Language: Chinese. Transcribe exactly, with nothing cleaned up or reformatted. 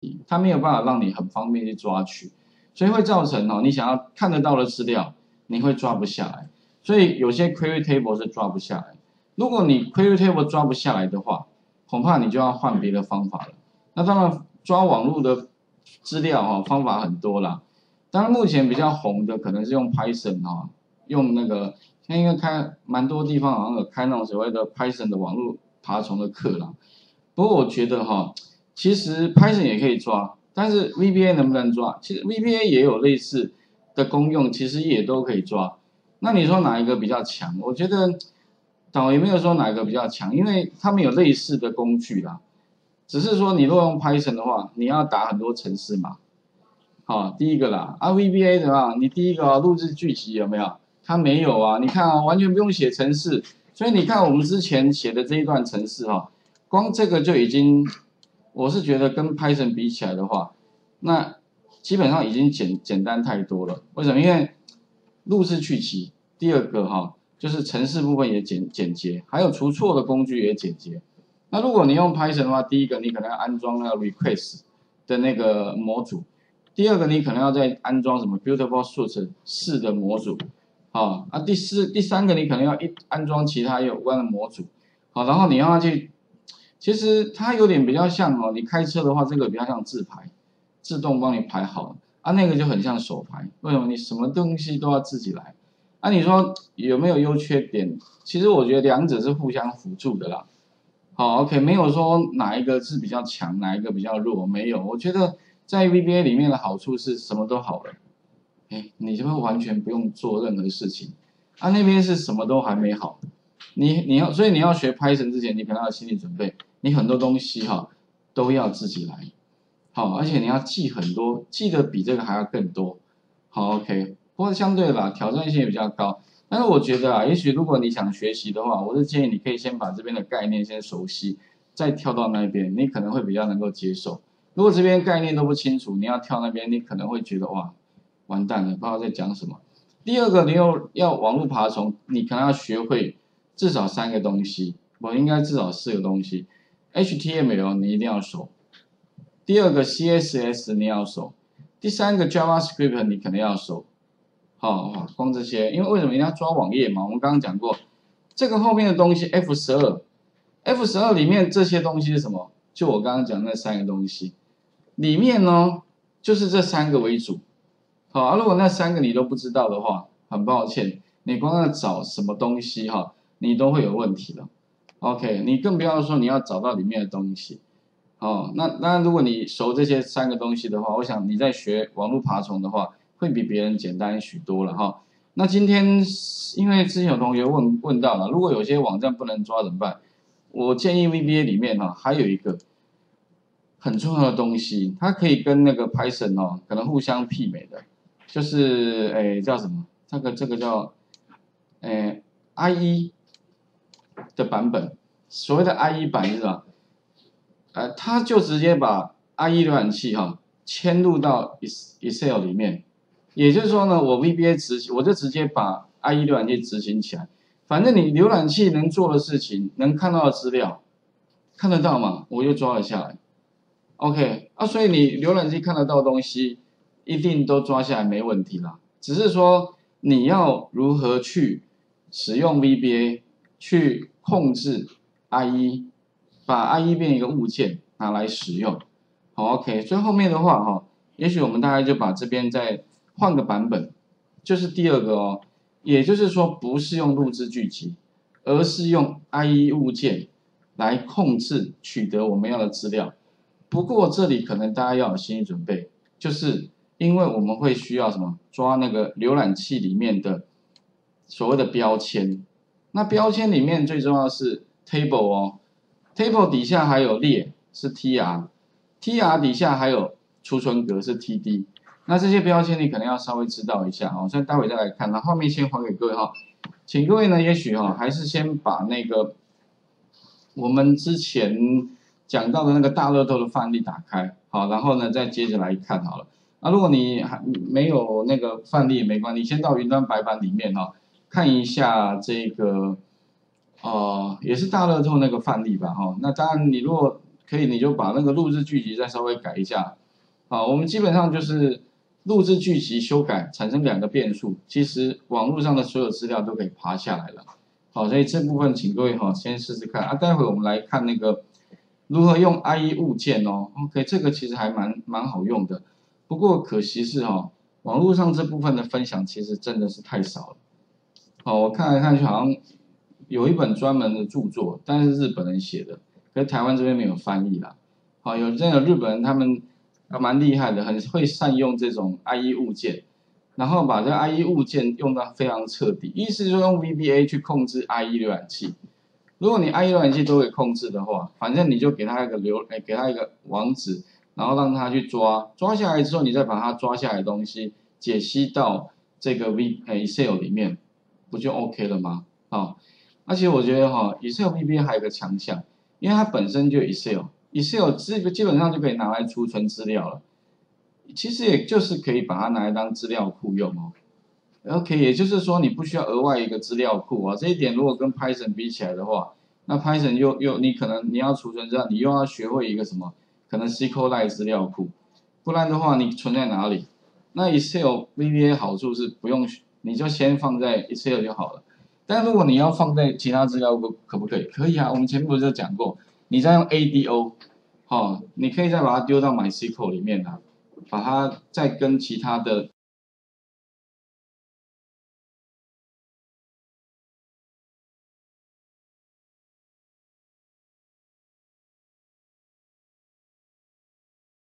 它没有办法让你很方便去抓取，所以会造成哦，你想要看得到的资料，你会抓不下来。所以有些 query table 是抓不下来。如果你 query table 抓不下来的话，恐怕你就要换别的方法了。那当然，抓网络的资料哈、哦、方法很多啦。当然，目前比较红的可能是用 Python 哈、哦，用那个现在应该开蛮多地方好像有开那种所谓的 Python 的网络爬虫的课啦。不过我觉得哈、哦，其实 Python 也可以抓，但是 V B A 能不能抓？其实 V B A 也有类似的功用，其实也都可以抓。那你说哪一个比较强？我觉得倒也没有说哪一个比较强，因为他们有类似的工具啦。只是说你如果用 Python 的话，你要打很多程式码。好、哦，第一个啦，啊 V B A 的话，你第一个啊录制剧集有没有？它没有啊，你看啊，完全不用写程式，所以你看我们之前写的这一段程式哈、哦，光这个就已经，我是觉得跟 Python 比起来的话，那基本上已经简简单太多了。为什么？因为录制剧集，第二个哈、哦，就是程式部分也简简洁，还有除错的工具也简洁。那如果你用 Python 的话，第一个你可能要安装那个 request 的那个模组。第二个，你可能要再安装什么 Beautiful Suite 四的模组，好啊。第四、第三个，你可能要一安装其他有关的模组，好，然后你让它去，其实它有点比较像哦，你开车的话，这个比较像自排，自动帮你排好啊，那个就很像手排。为什么？你什么东西都要自己来啊？你说有没有优缺点？其实我觉得两者是互相辅助的啦。好 ，OK， 没有说哪一个是比较强，哪一个比较弱，没有。我觉得在 V B A 里面的好处是什么都好了，哎，你就会完全不用做任何事情。啊，那边是什么都还没好，你你要，所以你要学 Python 之前，你可能要有心理准备，你很多东西哈都要自己来，好，而且你要记很多，记得比这个还要更多。好 ，OK， 不过相对吧，挑战性也比较高。但是我觉得啊，也许如果你想学习的话，我是建议你可以先把这边的概念先熟悉，再跳到那边，你可能会比较能够接受。如果这边概念都不清楚，你要跳那边，你可能会觉得哇，完蛋了，不知道在讲什么。第二个，你又要网络爬虫，你可能要学会至少三个东西，我应该至少四个东西。H T M L 你一定要熟，第二个 C S S 你要熟，第三个 JavaScript 你可能要熟。好、哦，光这些，因为为什么人家抓网页嘛？我们刚刚讲过，这个后面的东西 F 十二，F 十二里面这些东西是什么？就我刚刚讲那三个东西，里面呢就是这三个为主。好、啊，如果那三个你都不知道的话，很抱歉，你光要找什么东西哈，你都会有问题了。OK， 你更不要说你要找到里面的东西。哦，那那如果你熟这些三个东西的话，我想你在学网络爬虫的话，会比别人简单许多了哈。那今天因为之前有同学问问到了，如果有些网站不能抓怎么办？我建议 V B A 里面哈还有一个很重要的东西，它可以跟那个 Python 哦可能互相媲美的，就是诶叫什么？这个这个叫诶 I E 的版本，所谓的 I E 版是吧？呃，它就直接把 I E 浏览器哈嵌入到 Excel 里面，也就是说呢，我 V B A 执行，我就直接把 I E 浏览器执行起来。反正你浏览器能做的事情，能看到的资料，看得到嘛，我就抓了下来。OK， 啊，所以你浏览器看得到的东西，一定都抓下来没问题啦。只是说你要如何去使用 V B A 去控制 I E。把 I E 变一个物件拿来使用，好 OK， 所以后面的话哈，也许我们大概就把这边再换个版本，就是第二个哦，也就是说不是用录制剧集，而是用 I E 物件来控制取得我们要的资料。不过这里可能大家要有心理准备，就是因为我们会需要什么抓那个浏览器里面的所谓的标签，那标签里面最重要的是 table 哦。table 底下还有列是 tr，tr 底下还有储存格是 td， 那这些标签你可能要稍微知道一下哦，所以待会再来看，那后面先还给各位哈，请各位呢也许哈还是先把那个我们之前讲到的那个大乐透的范例打开，好，然后呢再接着来看好了。那如果你还没有那个范例也没关系，你先到云端白板里面哈看一下这个。哦、呃，也是大乐透那个范例吧，哈、哦。那当然，你如果可以你就把那个录制剧集再稍微改一下。好，我们基本上就是录制剧集修改产生两个变数，其实网络上的所有资料都可以爬下来了。好，所以这部分请各位哈先试试看啊。待会我们来看那个如何用 I E 物件哦。OK， 这个其实还蛮蛮好用的，不过可惜是哈，网络上这部分的分享其实真的是太少了。好，我看来看去好像有一本专门的著作，但是日本人写的，可是台湾这边没有翻译啦。好，有这个日本人他们还蛮厉害的，很会善用这种 I E 物件，然后把这个 I E 物件用到非常彻底。意思就是用 V B A 去控制 I E 浏览器。如果你 I E 浏览器都可以控制的话，反正你就给他一个流，哎，给他一个网址，然后让他去抓，抓下来之后，你再把他抓下来的东西解析到这个 V Excel 里面，不就 OK 了吗？哦，而且我觉得哈、哦、，Excel V B A 还有一个强项，因为它本身就 Excel，Excel 这个基本上就可以拿来储存资料了。其实也就是可以把它拿来当资料库用哦。OK， 也就是说你不需要额外一个资料库啊。这一点如果跟 Python 比起来的话，那 Python 又又你可能你要储存资料，你又要学会一个什么？可能 SQLite 资料库，不然的话你存在哪里？那 Excel V B A 好处是不用，你就先放在 Excel 就好了。但如果你要放在其他资料库，可不可以？可以啊，我们前面不是就讲过，你再用 A D O， 哦，你可以再把它丢到 MySQL 里面啊，把它再跟其他的